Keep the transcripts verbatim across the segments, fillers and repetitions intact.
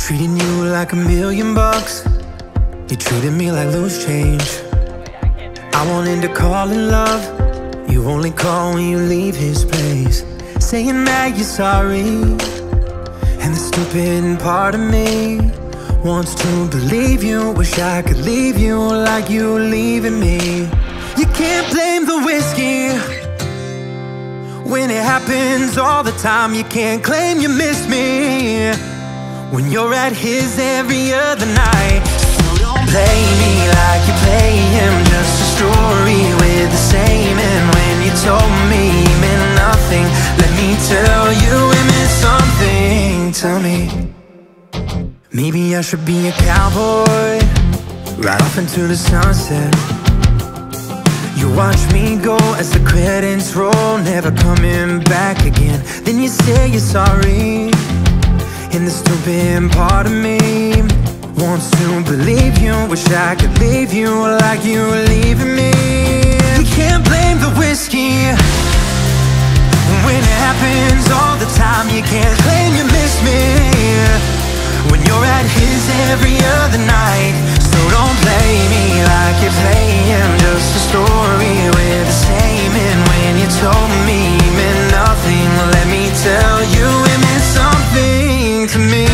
Treating you like a million bucks, you treated me like loose change. I wanted to call in love, you only call when you leave his place. Saying that you're sorry, and the stupid part of me wants to believe you. Wish I could leave you like you were leaving me. You can't blame the whiskey when it happens all the time. You can't claim you miss me when you're at his every other night. So don't play me like you play him, just a story with the same end. When you told me he meant nothing, let me tell you it meant something. Tell me, maybe I should be a cowboy, ride off into the sunset. You watch me go as the credits roll, never coming back again. Then you say you're sorry, and the stupid part of me wants to believe you. Wish I could leave you like you were leaving me. You can't blame the whiskey when it happens all the time. You can't claim you miss me when you're at his every other night. So don't play me like you play him, just a story with the same end. When you told me he meant nothing, let me tell you it meant something to me.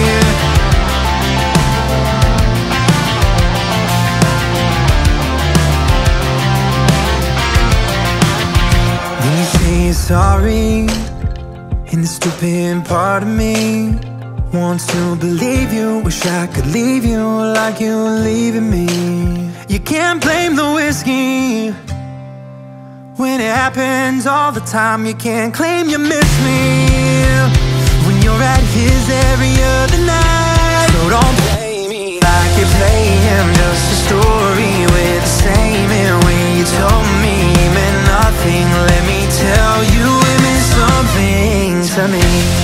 Then you say you're sorry, and the stupid part of me wants to believe you. Wish I could leave you like you were leaving me. You can't blame the whiskey when it happens all the time. You can't claim you miss me when you're at his every other night. So don't play me like you play him, just a story with the same end. When you told me he meant nothing, let me tell you it meant something to me.